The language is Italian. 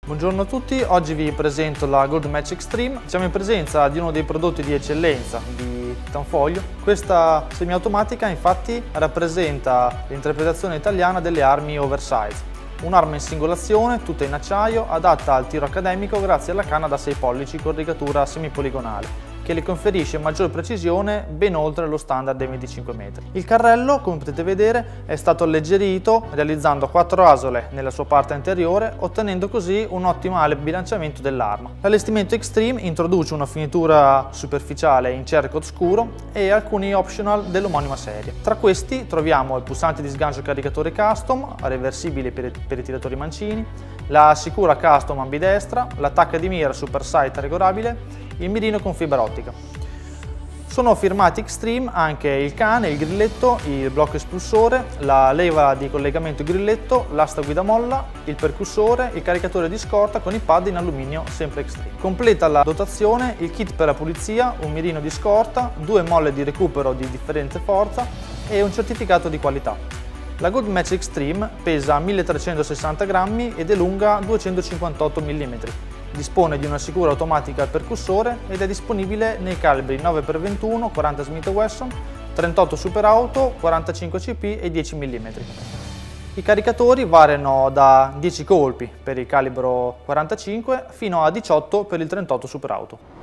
Buongiorno a tutti, oggi vi presento la Gold Match Extreme. Siamo in presenza di uno dei prodotti di eccellenza di Tanfoglio. Questa semiautomatica infatti rappresenta l'interpretazione italiana delle armi oversize. Un'arma in singolazione, tutta in acciaio, adatta al tiro accademico grazie alla canna da 6 pollici con rigatura semipoligonale, che le conferisce maggior precisione ben oltre lo standard dei 25 metri. Il carrello, come potete vedere, è stato alleggerito realizzando 4 asole nella sua parte anteriore, ottenendo così un ottimale bilanciamento dell'arma. L'allestimento Extreme introduce una finitura superficiale in cerco scuro e alcuni optional dell'omonima serie. Tra questi troviamo il pulsante di sgancio caricatore custom, reversibile per i tiratori mancini, la sicura custom ambidestra, l'attacca di mira super sight regolabile, il mirino con fibra ottica. Sono firmati Extreme anche il cane, il grilletto, il blocco espulsore, la leva di collegamento grilletto, l'asta guida molla, il percussore, il caricatore di scorta con i pad in alluminio sempre Extreme. Completa la dotazione il kit per la pulizia, un mirino di scorta, 2 molle di recupero di differente forza e un certificato di qualità. La Gold Match Extreme pesa 1360 grammi ed è lunga 258 mm. Dispone di una sicura automatica al percussore ed è disponibile nei calibri 9x21, 40 Smith & Wesson, 38 Super Auto, 45 CP e 10 mm. I caricatori variano da 10 colpi per il calibro 45 fino a 18 per il 38 Super Auto.